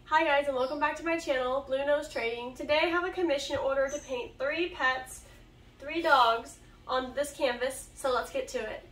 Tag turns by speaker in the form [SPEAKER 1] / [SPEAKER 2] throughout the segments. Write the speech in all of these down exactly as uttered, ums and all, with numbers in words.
[SPEAKER 1] Hi guys, and welcome back to my channel, Blue Nose Trading. Today I have a commission order to paint three pets, three dogs on this canvas, so let's get to it.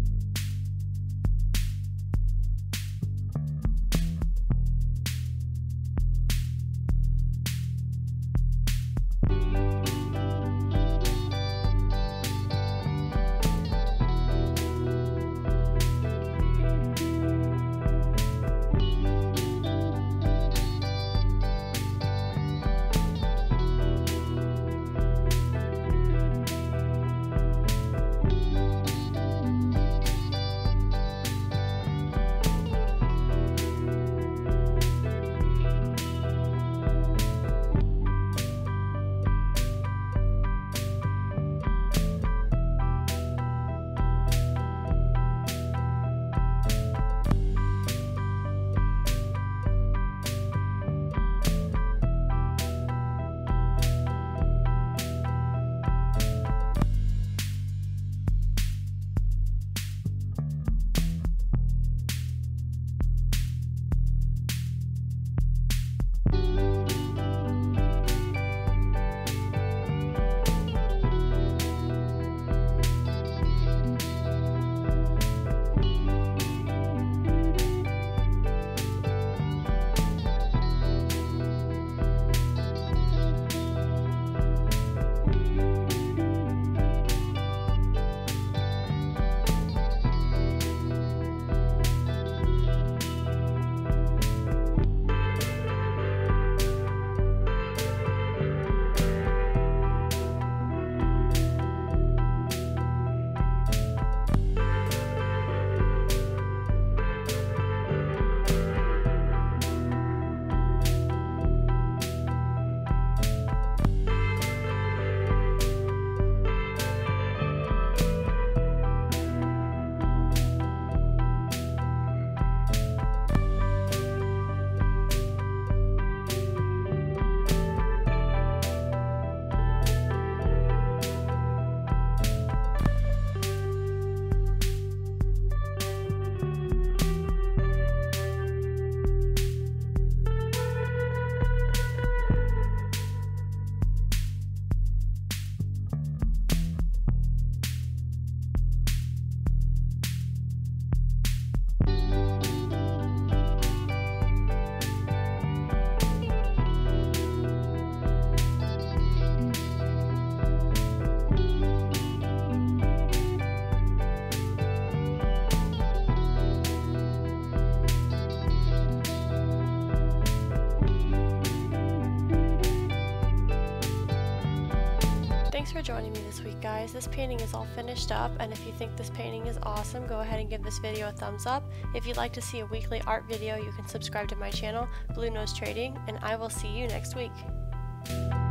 [SPEAKER 1] Thanks for joining me this week, guys. This painting is all finished up, and if you think this painting is awesome, go ahead and give this video a thumbs up. If you'd like to see a weekly art video, you can subscribe to my channel, Blue Nose Trading, and I will see you next week.